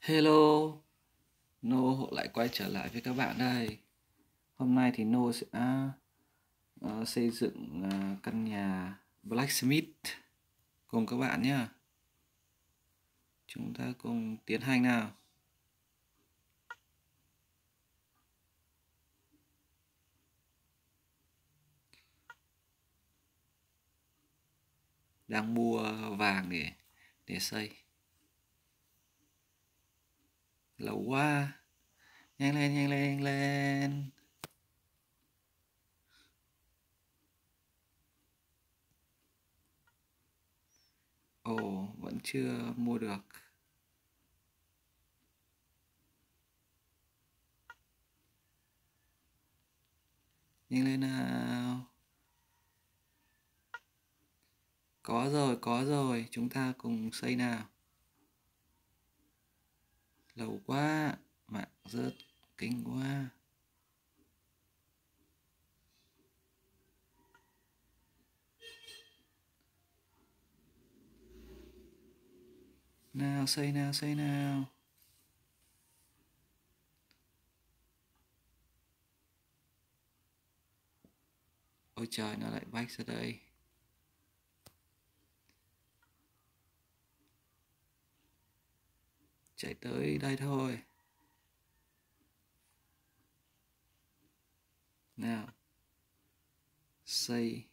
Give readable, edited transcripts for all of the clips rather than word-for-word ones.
Hello, No lại quay trở lại với các bạn đây. Hôm nay thì No sẽ xây dựng căn nhà blacksmith cùng các bạn nhé. Chúng ta cùng tiến hành nào. Đang mua vàng để xây. Lâu quá. Nhanh lên, nhanh lên, nhanh lên. Ồ, vẫn chưa mua được. Nhanh lên nào. Có rồi, chúng ta cùng xây nào. Lâu quá, mạng rớt, kinh quá. Nào, xây nào, xây nào. Ôi trời, nó lại bách ra đây. Chạy tới đây thôi. Nào. Xây.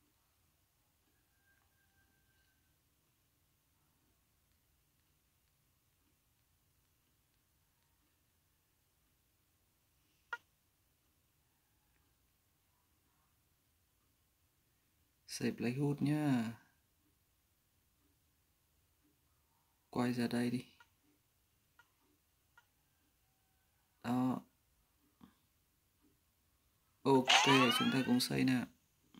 Xây blackwood nhá. Quay ra đây đi. Đó. Ok, chúng ta cùng xây nào.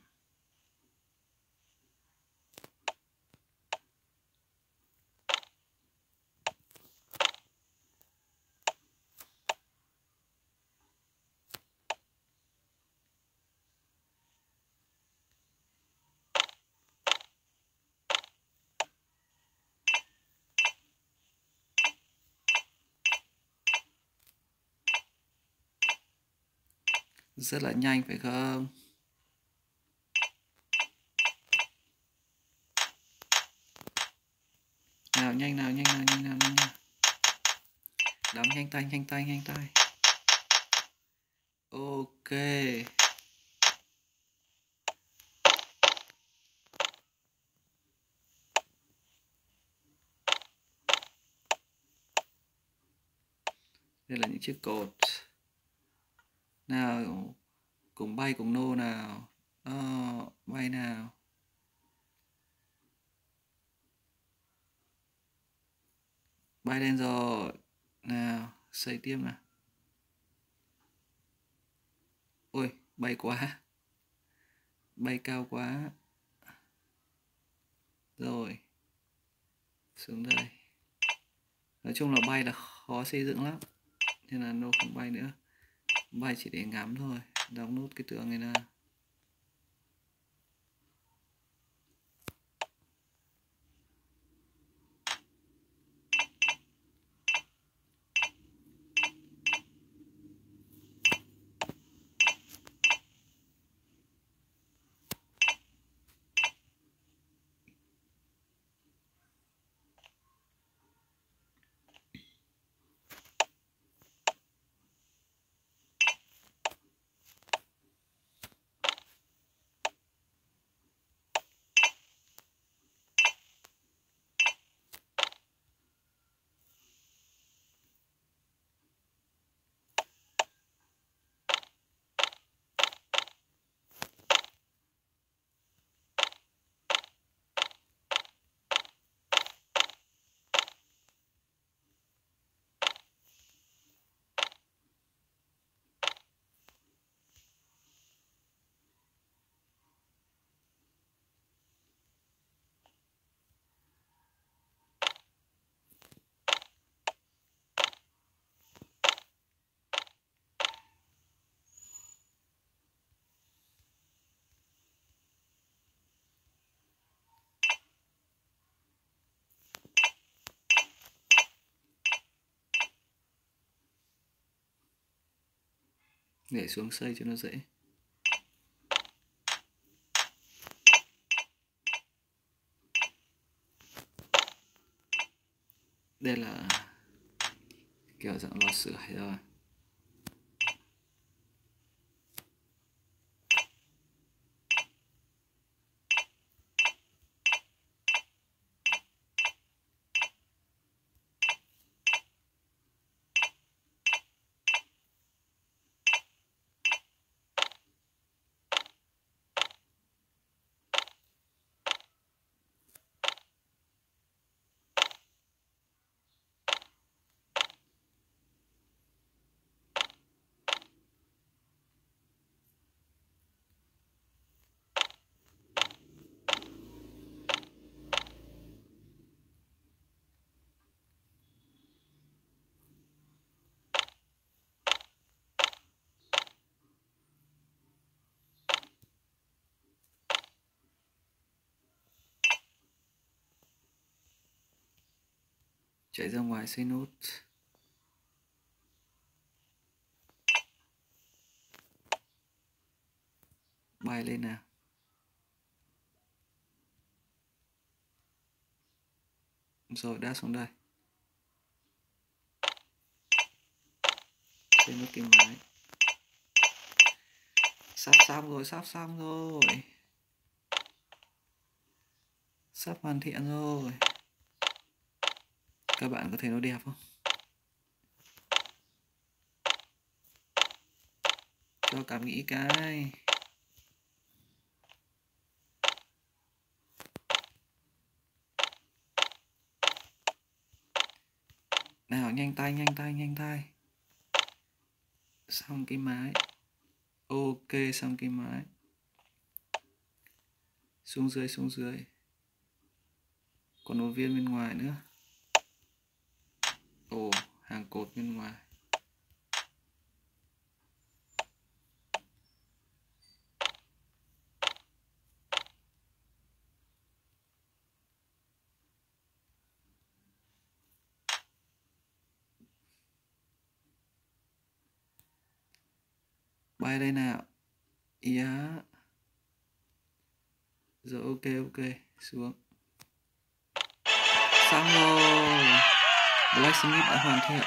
Rất là nhanh phải không? Nào, nhanh nào, nhanh nào, nhanh nào, nhanh nào. Đóng nhanh tay, nhanh tay, nhanh tay. Ok. Đây là những chiếc cột. Nào, cùng bay cùng nô nào. Đó, bay nào. Bay lên rồi. Nào, xây tiếp nào. Ôi, bay quá. Bay cao quá. Rồi. Xuống đây. Nói chung là bay là khó xây dựng lắm, nên là nó không bay nữa. Bay chỉ để ngắm thôi. Đóng nút cái tường này nào. để xuống xây cho nó dễ. Đây là kiểu dạng lò sưởi rồi. Chạy ra ngoài xây nốt. Bay lên nào. Rồi đáp xuống đây. Xây nốt kim mái. Sắp xong rồi, sắp xong rồi. Sắp hoàn thiện rồi. Các bạn có thấy nó đẹp không? Cho cảm nghĩ cái. Nào nhanh tay, nhanh tay, nhanh tay. Xong cái mái. Ok, xong cái mái. Xuống dưới, xuống dưới. Còn một viên bên ngoài nữa. Ồ, hàng cột bên ngoài. Bay đây nào. Yeah. Rồi ok, ok. Xuống. Xong rồi. Blacksmith đã hoàn thiện.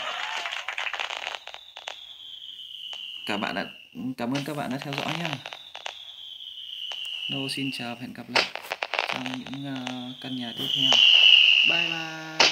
Cảm ơn các bạn đã theo dõi nha. No xin chào và hẹn gặp lại trong những căn nhà tiếp theo. Bye bye.